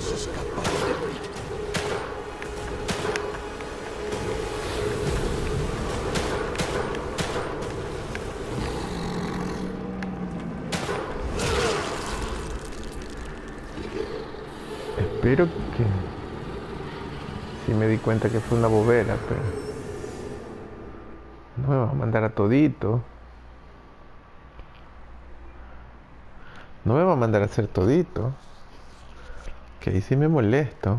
Espero que... Sí me di cuenta que fue una bobera, pero... No me va a mandar a todito. No me va a mandar a hacer todito. Que ahí sí me molesto.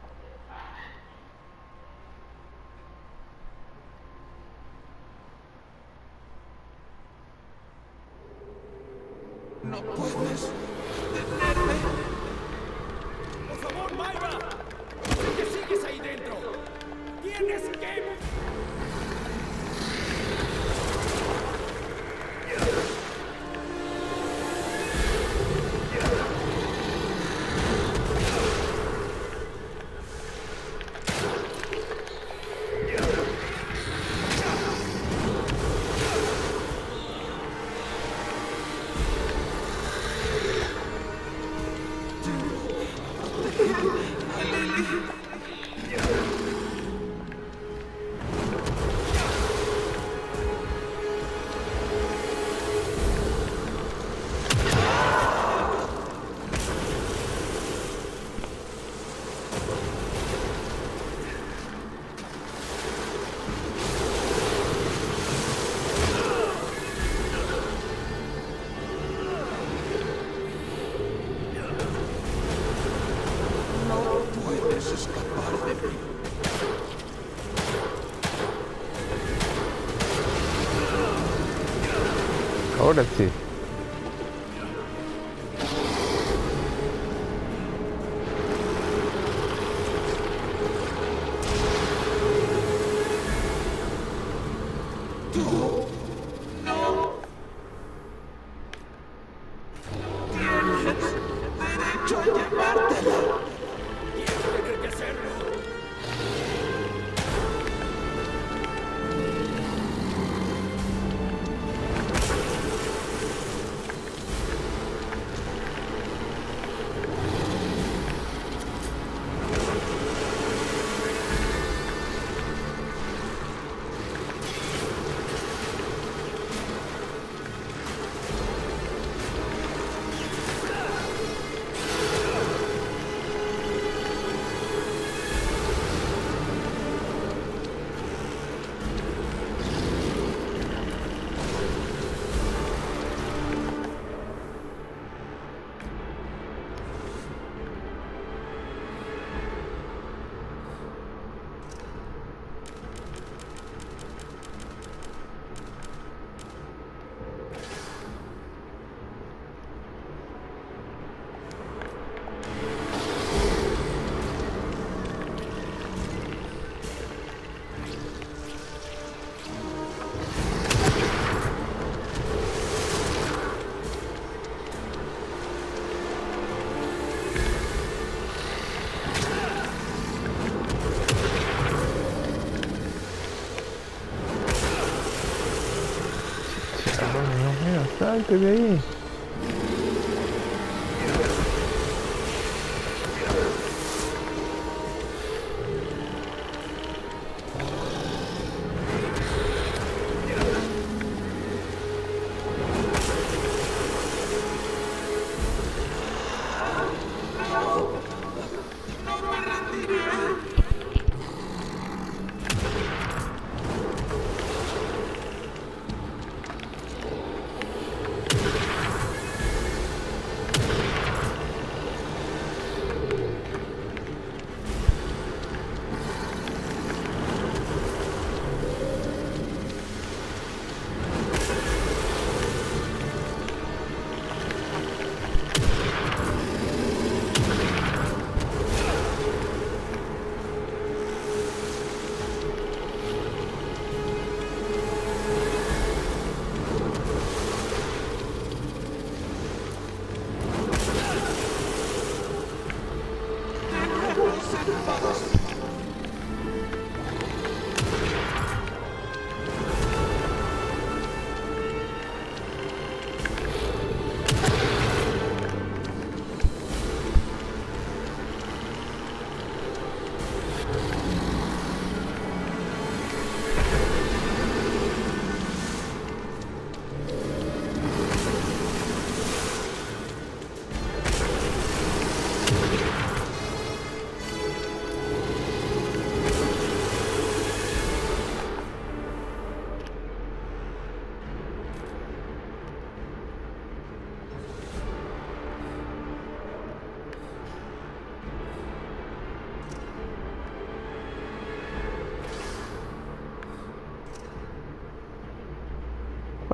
No puedes detenerme. Por favor, Mayra. ¿Por qué sigues ahí dentro? Tienes que... Ahora sí. Derecho a llevártela. Tienes que tener que hacerlo. Salte de ahí.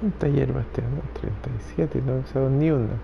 ¿Cuántas hierbas tengo? 37 y no he usado ni una.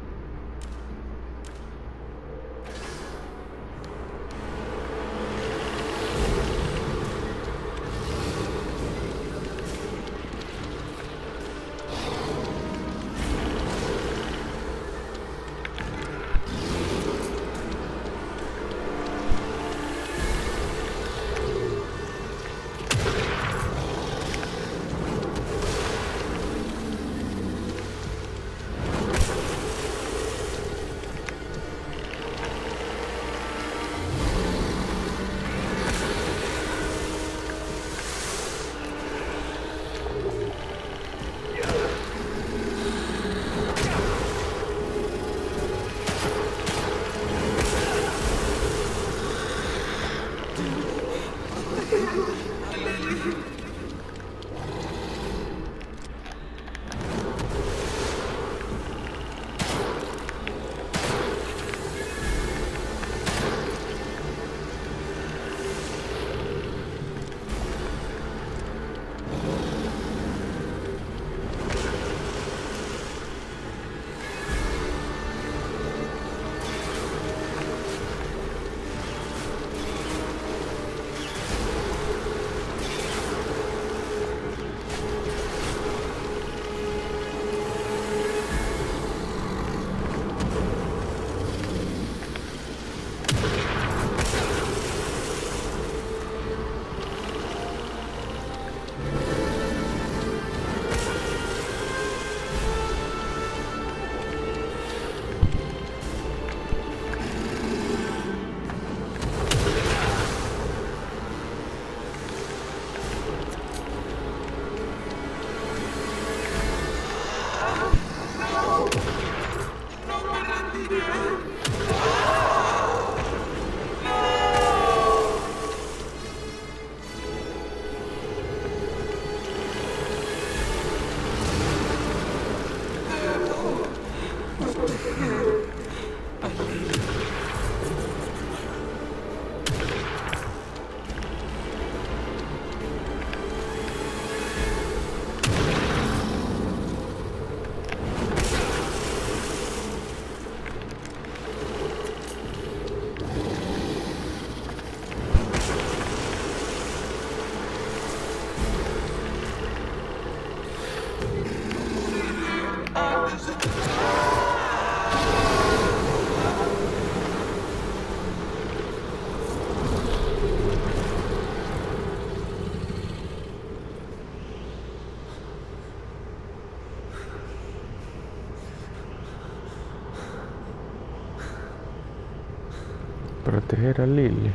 Proteger a Lily.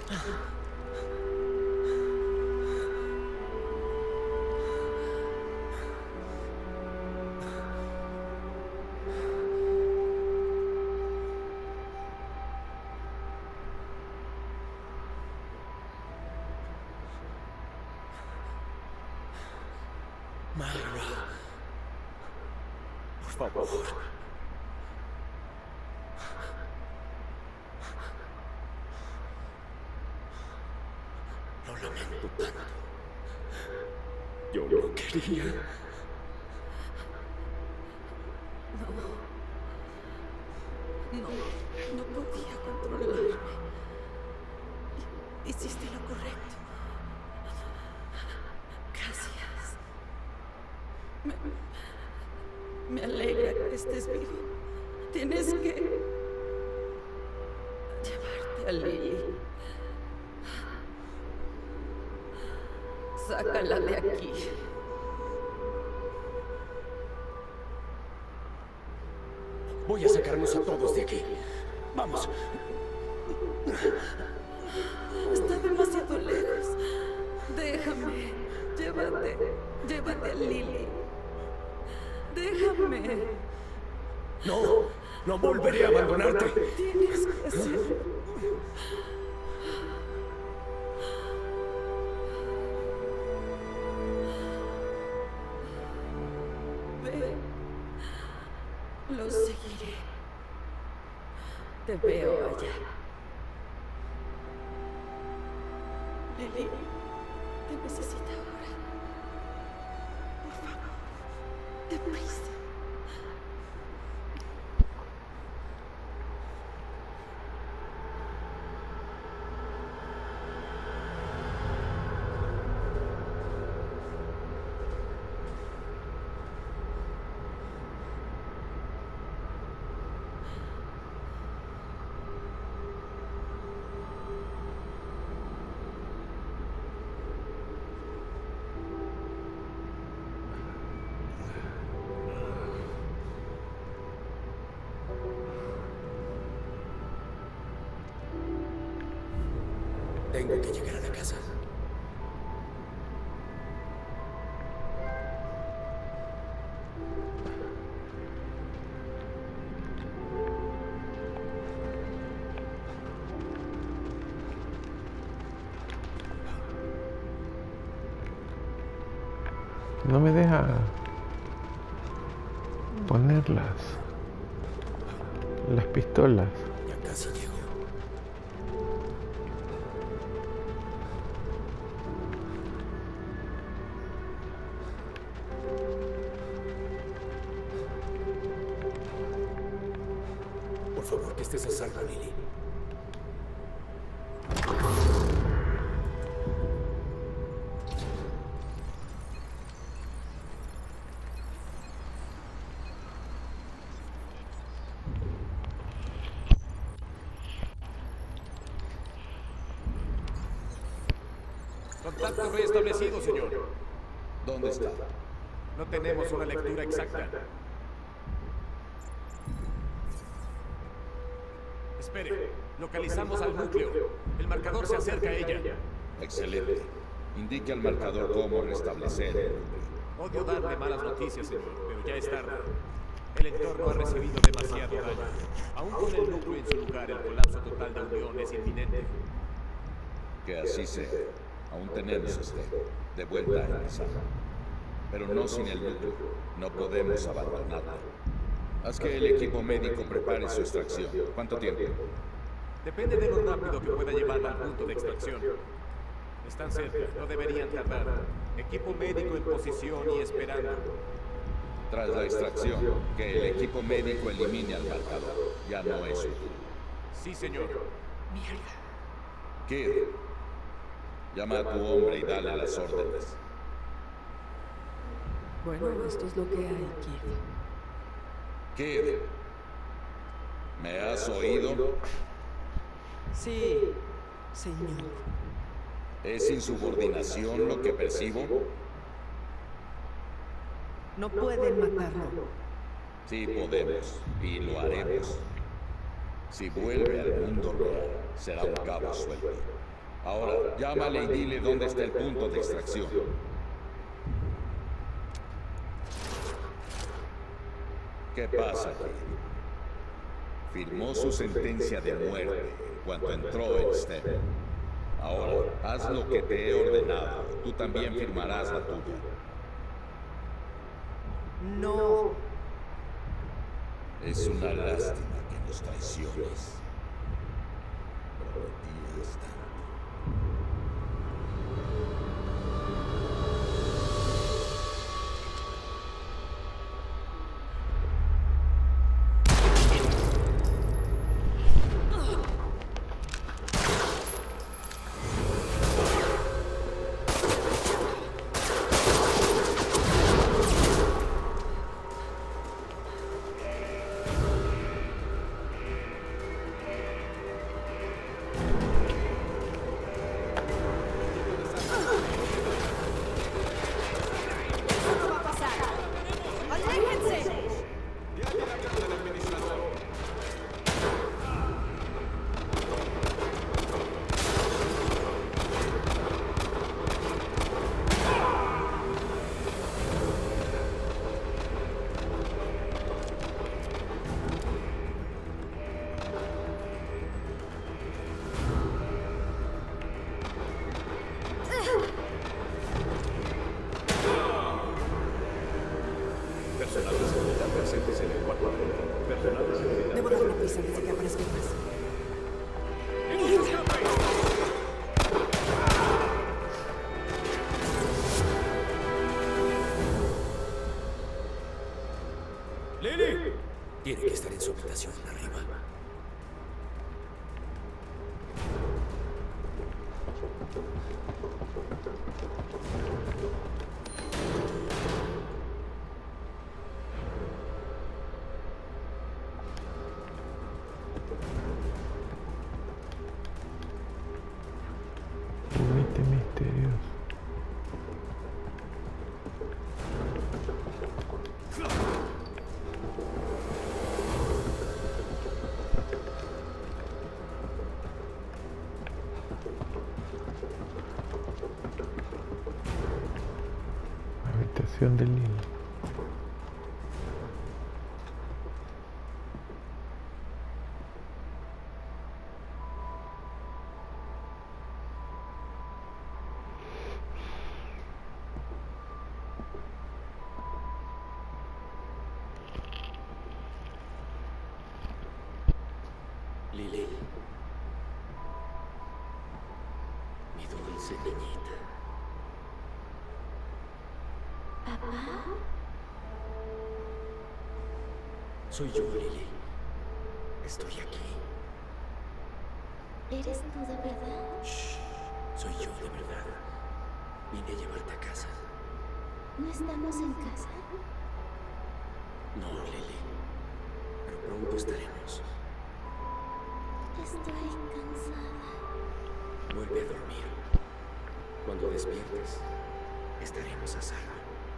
Myra, por favor. Lo lamento tanto. Yo no quería. No podía controlarme. Hiciste lo correcto. Gracias. Me alegra que estés vivo. Tienes que llevarte a Lily. Sácala de aquí. Voy a sacarnos a todos de aquí. Vamos. Está demasiado lejos. Déjame. Llévate a Lily. Déjame. No volveré a abandonarte. Tienes que hacerlo. Ve. Lo seguiré. Te veo allá. Lily, te necesito ahora. Por favor, deprisa. Tengo que llegar a la casa. No me deja poner las pistolas. Ya casi llego. Por favor, que estés a salvo, Lily. Contacto reestablecido, señor. ¿Dónde está? No tenemos una lectura exacta. Espere, localizamos al núcleo. El marcador se acerca a ella. Excelente. Indique al marcador cómo restablecer el núcleo. Odio darle malas noticias, señor, pero ya es tarde. El entorno ha recibido demasiado daño. Aún con el núcleo en su lugar, el colapso total de Unión es inminente. Que así sea. Aún tenemos de vuelta a empezar. Pero no sin el núcleo. No podemos abandonarlo. Haz que el equipo médico prepare su extracción. ¿Cuánto tiempo? Depende de lo rápido que pueda llevarla al punto de extracción. Están cerca, no deberían tardar. Equipo médico en posición y esperando. Tras la extracción, que el equipo médico elimine al marcador. Ya no es útil. Sí, señor. Mierda. Kid, llama a tu hombre y dale las órdenes. Bueno, esto es lo que hay, Kid. Kid, ¿me has oído? Sí, señor. ¿Es insubordinación lo que percibo? No pueden matarlo. Sí podemos, y lo haremos. Si vuelve al mundo real, será un cabo suelto. Ahora, llámale y dile dónde está el punto de extracción. ¿Qué pasa, Kid? Firmó su sentencia de muerte en cuanto entró en Step. Ahora, haz lo que te he ordenado. Tú también firmarás la tuya. No. Es una lástima que nos traiciones. Prometías tanto. Debo dar una prisa antes de que aparezcan más. ¡Lily! Tiene que estar en su habitación arriba. Límite misterioso. Habitación de Lily. Lily. Mi dulce niñita. ¿Papá? Soy yo, Lily. Estoy aquí. ¿Eres tú de verdad? Shh. Soy yo de verdad. Vine a llevarte a casa. ¿No estamos en casa? No, Lily. Pero pronto estaremos. Estoy cansada. Vuelve a dormir. Cuando despiertes, estaremos a salvo.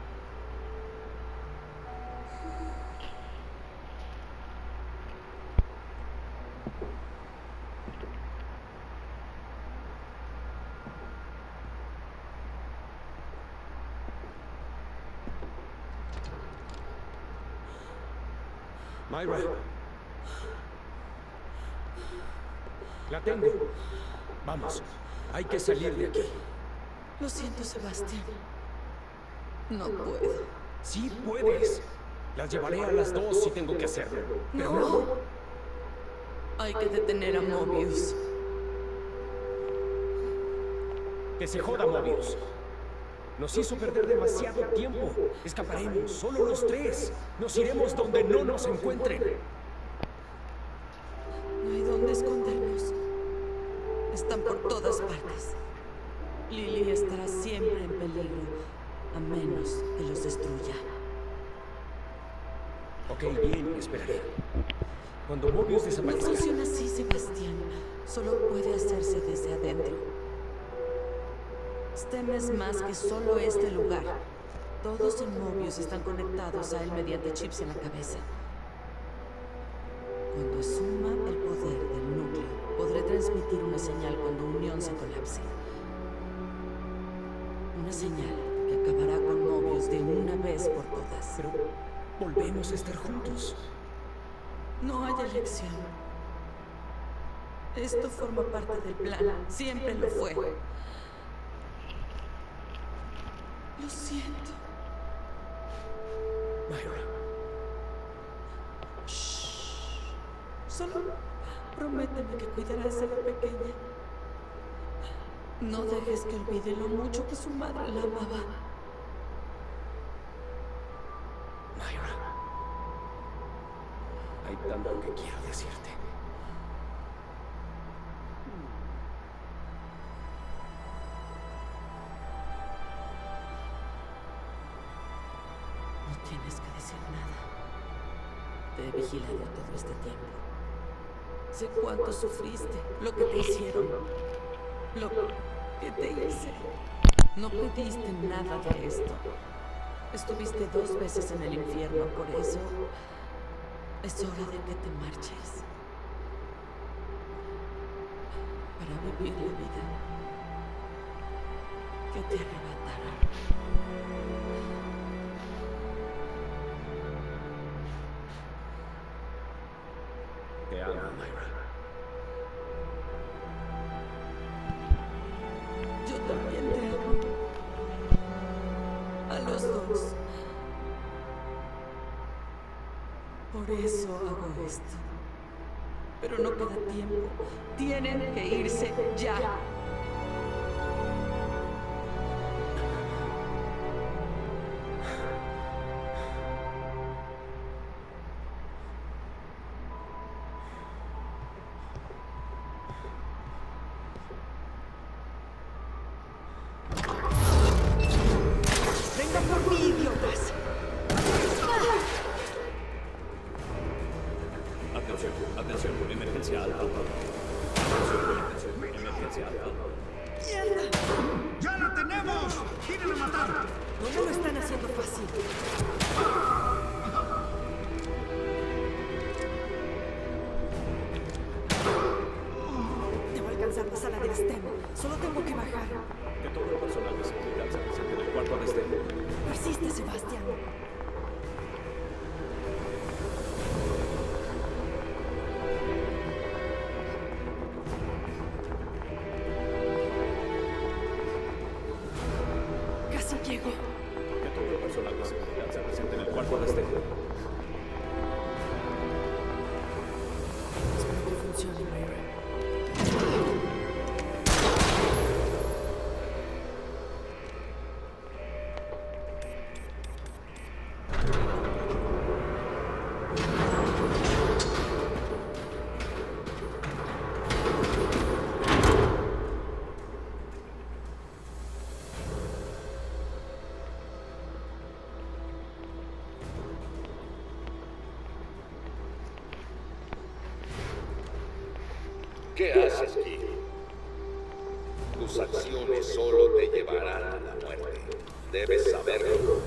Myra. La tengo. Vamos. Hay que salir de aquí. Lo siento, Sebastián. No puedo. Sí puedes. Las llevaré a las 2 si tengo que hacerlo. Pero no. Hay que detener a Mobius. Que se joda, Mobius. Nos hizo perder demasiado tiempo. Escaparemos, solo los 3. Nos iremos donde no nos encuentren. No hay dónde escondernos. Están por todas partes. Lily estará siempre en peligro, a menos que los destruya. Ok, bien, esperaré. Cuando Mobius No desaparezca... funciona así, Sebastián. Solo puede hacerse desde adentro. STEM es más que solo este lugar. Todos en Mobius están conectados a él mediante chips en la cabeza. Cuando asuma el poder del núcleo, podré transmitir una señal cuando Unión se colapse. apocalipsis. Una señal que acabará con Mobius de una vez por todas. Pero volvemos a estar juntos. No hay elección. Esto forma parte del plan. Siempre lo fue. Lo siento. Myra, Solo prométeme que cuidarás de la pequeña. No dejes que olvide lo mucho que su madre la amaba. Myra. Hay tanto que quiero decirte. No tienes que decir nada. Te he vigilado todo este tiempo. Sé cuánto sufriste, lo que te hicieron, lo que te hice. No pediste nada de esto. Estuviste 2 veces en el infierno, por eso es hora de que te marches. Para vivir la vida que te arrebataron. Te amo, Myra. Yo también te amo. A los dos. Por eso hago esto. Pero no queda tiempo. Tienen que irse ya. ¡Vengan por mí, idiotas! Atención, atención, emergencia alta. Atención, emergencia alta. ¡Mierda! ¡Ya la tenemos! ¡Vienen a matar! No me lo están haciendo fácil. Debo alcanzar la sala del STEM. Solo tengo que bajar. Que todo el personal de seguridad se presente en el cuarto de este. Persiste, Sebastián. Casi llego. Que todo el personal de seguridad se presente en el cuarto de este. Espero que funcione, Myra. ¿Qué haces aquí? Tus acciones solo te llevarán a la muerte. Debes saberlo.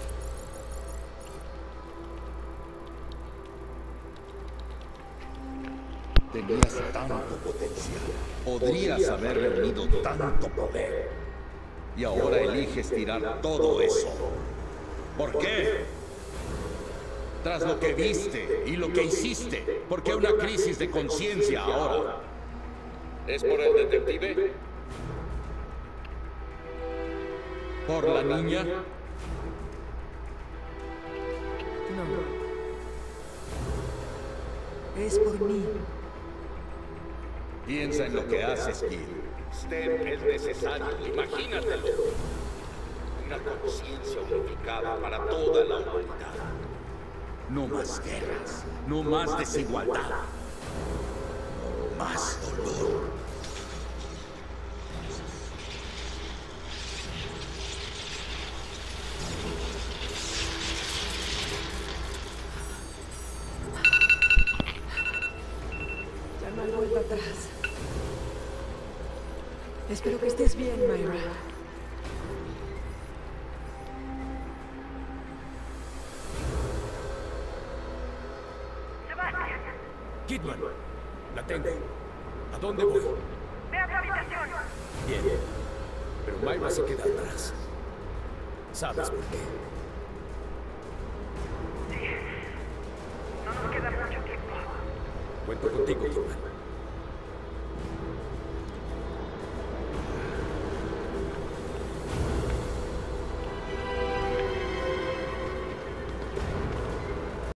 Tenías tanto potencial. Podrías haber reunido tanto poder. Y ahora eliges tirar todo eso. ¿Por qué? Tras lo que viste y lo que hiciste, ¿por qué una crisis de conciencia ahora? ¿Es por el detective? ¿Por la niña? No. Es por mí. Piensa en lo que haces, Kid. STEM es necesario, imagínatelo. Una conciencia unificada para toda la humanidad. No más guerras, no más desigualdad, no más dolor. Ya no hay vuelta atrás. Espero que estés bien, Myra. Kidman, la tengo. ¿A dónde voy? Ve a tu habitación. Bien. Pero Myra se queda atrás. ¿Sabes por qué? Sí. No nos queda mucho tiempo. Cuento contigo, Kidman.